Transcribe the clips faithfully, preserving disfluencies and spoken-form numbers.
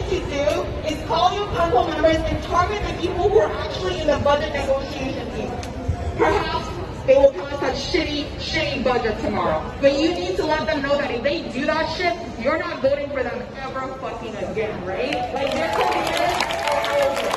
to do is call your council members and target the people who are actually in the budget negotiation team. Perhaps they will pass that shitty, shitty budget tomorrow. But you need to let them know that if they do that shit, you're not voting for them ever fucking again, right? Like, their careers are over.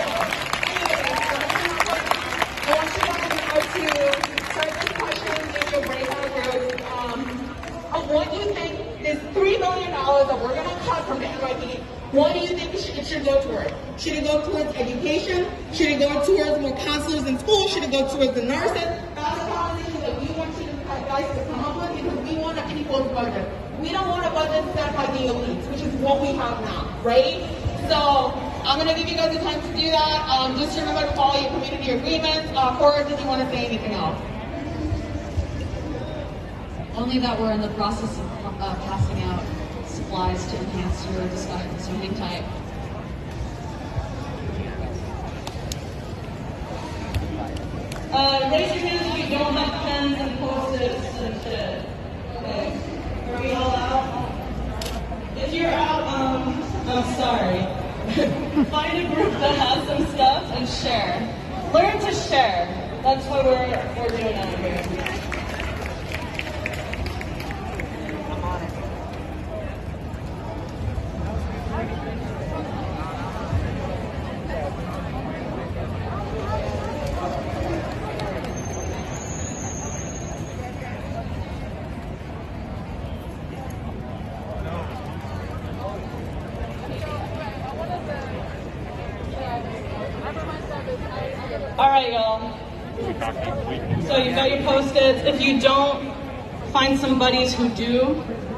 I want you guys now to start this question in your breakout groups um, of what you think this three million dollars that we're going to cut from the N Y P D, what do you think it should, it should go towards? Should it go towards education? Should it go towards more counselors in schools? Should it go towards the nurses? That's the conversation that we want you guys to come up with because we want a people's budget. We don't want a budget set by the elites, which is what we have now, right? So I'm going to give you guys the time to do that. Um, just remember to follow your community agreements. Uh, Cora, did you want to say anything else? Only that we're in the process of uh, passing out supplies to enhance your discussion, so hang tight. Uh, raise your hands if you don't have pens and post-its and shit. Okay. Are we all out? If you're out, um, I'm sorry. Find a group that has some stuff and share. Learn to share. That's what we're, we're doing out here. All right, y'all. So you got your post-its. If you don't, find some buddies who do.